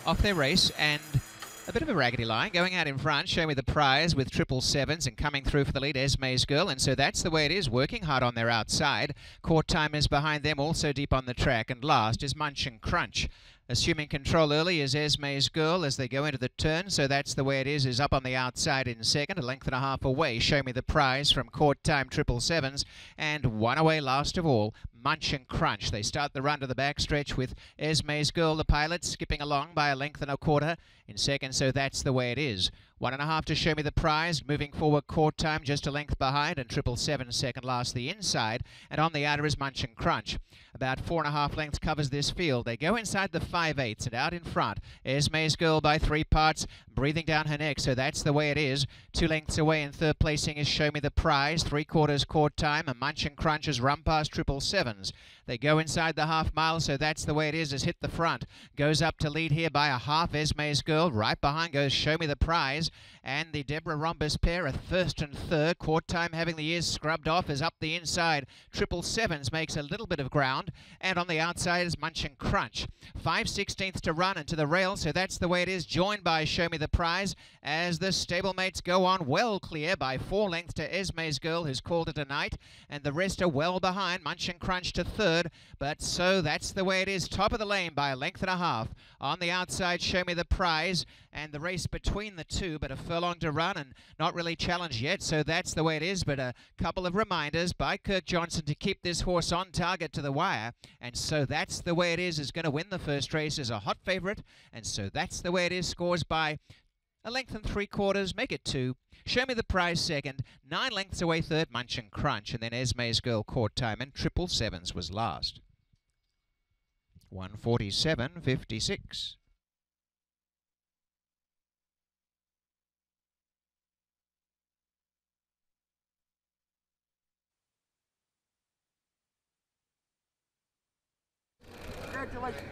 off their race, and a bit of a raggedy line going out in front. Show Me the Prize with 777s, and coming through for the lead, Esme's Girl. And so that's the way it is, working hard on their outside. Court Time is behind them, also deep on the track. And last is Munch and Crunch. Assuming control early is Esme's Girl as they go into the turn. So that's the way it is up on the outside in second, a length and a half away. Show Me the Prize from Court Time 777s, and one away last of all, Munch and Crunch. They start the run to the backstretch with Esme's Girl, the pilot, skipping along by a length and a quarter in second. So that's the way it is. 1.5 to Show Me the Prize. Moving forward, Court Time just a length behind, and 777 second last the inside. And on the outer is Munch and Crunch. About 4.5 lengths covers this field. They go inside the 5/8 and out in front. Esme's Girl by 3 parts, breathing down her neck. So that's the way it is. 2 lengths away in third placing is Show Me the Prize. 3/4 Court Time, and Munch and Crunch has run past 777s. They go inside the half mile, so that's the way it is. Has hit the front. Goes up to lead here by a half. Esme's Girl. Right behind goes Show Me the Prize. And the Deborah Rhombus pair at first and third. Court Time, having the ears scrubbed off, is up the inside. 777s makes a little bit of ground. And on the outside is Munch and Crunch. 5/16 to run and to the rail, so that's the way it is. Joined by Show Me the Prize as the stablemates go on well clear by 4 lengths to Esme's Girl, who's called it a night. And the rest are well behind. Munch and Crunch to third. But so that's the way it is. Top of the lane by a length and a half. On the outside, Show Me the Prize. And the race between the two, but a furlong to run and not really challenged yet. So that's the way it is. But a couple of reminders by Kirk Johnson to keep this horse on target to the wire. And so that's the way it is going to win the first race as a hot favourite. And so that's the way it is. Scores by a length and 3/4, make it 2. Show Me the Prize second. 9 lengths away third, Munch and Crunch. And then Esme's Girl, Court Time, and 777s was last. 147.56. Congratulations.